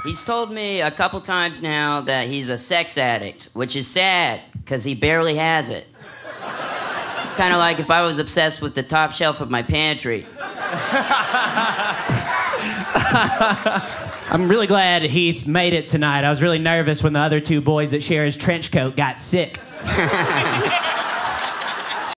He's told me a couple times now that he's a sex addict, which is sad, because he barely has it. It's kind of like if I was obsessed with the top shelf of my pantry. I'm really glad Heath made it tonight. I was really nervous when the other two boys that share his trench coat got sick.